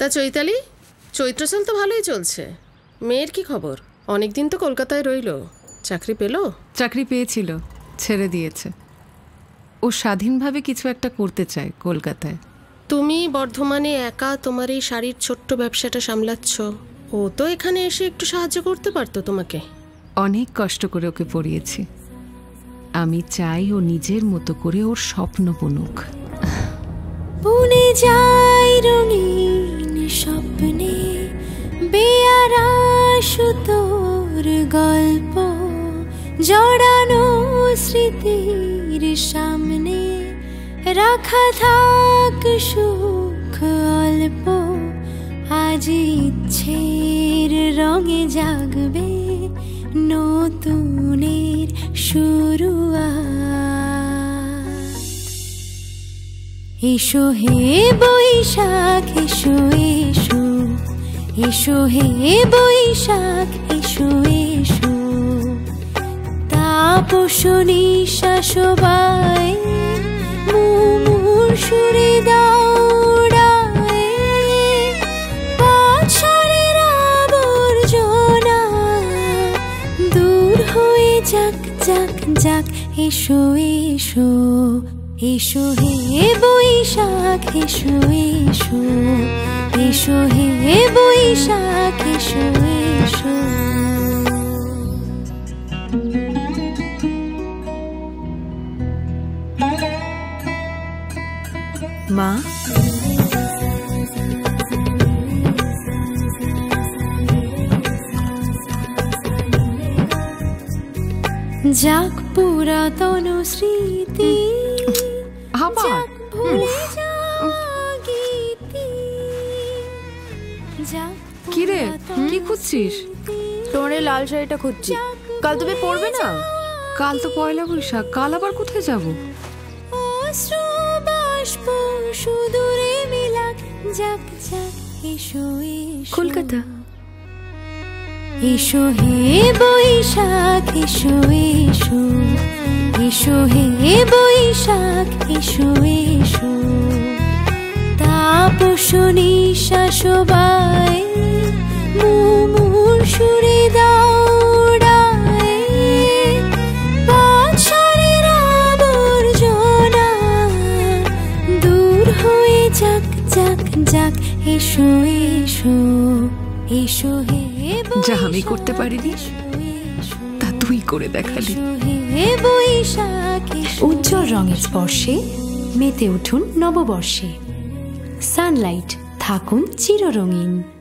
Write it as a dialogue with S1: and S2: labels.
S1: তা চৈতালি, চৈত্রচাল তো ভালোই চলছে। মেয়ের কি খবর? অনেকদিন তো কলকাতায় রইল, চাকরি পেল?
S2: চাকরি পেয়েছিল, ছেড়ে দিয়েছে। ও স্বাধীনভাবে কিছু একটা করতে চায় কলকাতায়।
S1: তুমি বর্ধমানে একা তোমার এই শাড়ির ছোট্ট ব্যবসাটা সামলাচ্ছ, ও তো এখানে এসে একটু সাহায্য করতে পারতো তোমাকে।
S2: অনেক কষ্ট করে ওকে পড়িয়েছি। আমি চাই ও নিজের মতো করে ওর স্বপ্ন বুনুক।
S3: বুনে যায় রঙিন স্বপ্নে বেয়ারা সুতোর গল্প, জড়ানো স্মৃতির সামনে রাখা থাক সুখ অল্প। আজ ইচ্ছের রঙে জাগবে নতুনের শুরুয়াত। এসো হে বৈশাখ এসো এসো, এসো হে বৈশাখ এসো এসো। তাপস নিঃশ্বাস বায় মুমুর সুরে দৌড়ায়, বছরের আবর্জনা দূর হয়ে যাক যাক যাক। এসো এসো, এসো হে বৈশাখ এসো এসো, এসো হে বৈশাখ এসো এসো।
S2: মা,
S3: যাক পুরাতন স্মৃতি,
S2: আবার কি রে, কি খুঁজছিস?
S4: তোমার এই লাল শাড়িটা খুঁজছি, কাল তুমি পরবে না?
S2: কাল তো পয়লা বৈশাখ, কাল আবার কোথায় যাব?
S3: সুদূরে মিলাক যাক যাক। এসো এসো
S4: কলকাতা।
S3: এসো হে বৈশাখ এসো এসো, এসো হে বৈশাখ এসো এসো। তাপস নিঃশ্বাস বায় মুমুর সুরে দৌড়ায়, বছরের আবর্জনা দূর হয়ে যাক যাক যাক। এসো এসো, এসো হে
S2: যা আমি করতে পারিনি তা তুই করে দেখালি।
S3: উজ্জ্বল রঙের স্পর্শে মেতে উঠুন নববর্ষে। সানলাইট, থাকুন চিররঙিন।